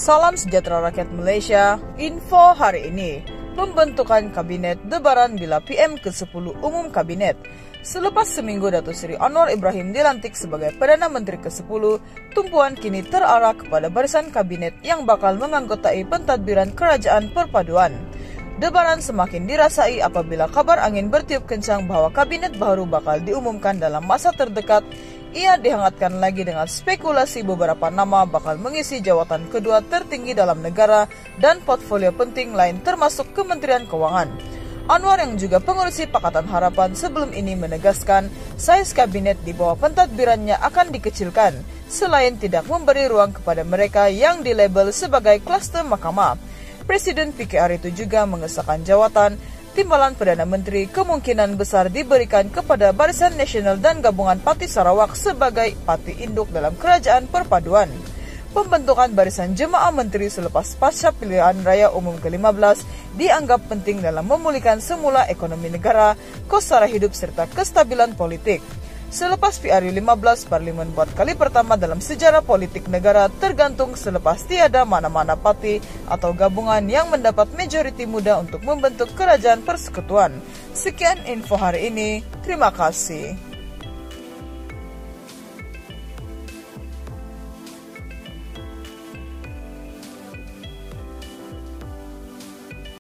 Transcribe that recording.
Salam sejahtera rakyat Malaysia. Info hari ini, pembentukan kabinet debaran bila PM ke-10 umum kabinet. Selepas seminggu Datuk Seri Anwar Ibrahim dilantik sebagai Perdana Menteri ke-10, tumpuan kini terarah kepada barisan kabinet yang bakal menganggotai pentadbiran kerajaan perpaduan. Debaran semakin dirasai apabila kabar angin bertiup kencang bahawa kabinet baru bakal diumumkan dalam masa terdekat. Ia dihangatkan lagi dengan spekulasi beberapa nama bakal mengisi jawatan kedua tertinggi dalam negara dan portfolio penting lain termasuk Kementerian Kewangan. Anwar yang juga pengurusi Pakatan Harapan sebelum ini menegaskan saiz kabinet di bawah pentadbirannya akan dikecilkan selain tidak memberi ruang kepada mereka yang dilabel sebagai kluster mahkamah. Presiden PKR itu juga mengesahkan jawatan Timbalan Perdana Menteri kemungkinan besar diberikan kepada Barisan Nasional dan Gabungan Parti Sarawak sebagai parti induk dalam kerajaan perpaduan. Pembentukan Barisan Jemaah Menteri selepas pasca pilihan raya umum ke-15 dianggap penting dalam memulihkan semula ekonomi negara, kos sara hidup serta kestabilan politik. Selepas PRU15, Parlimen buat kali pertama dalam sejarah politik negara tergantung selepas tiada mana-mana parti atau gabungan yang mendapat majoriti muda untuk membentuk kerajaan persekutuan. Sekian info hari ini, terima kasih.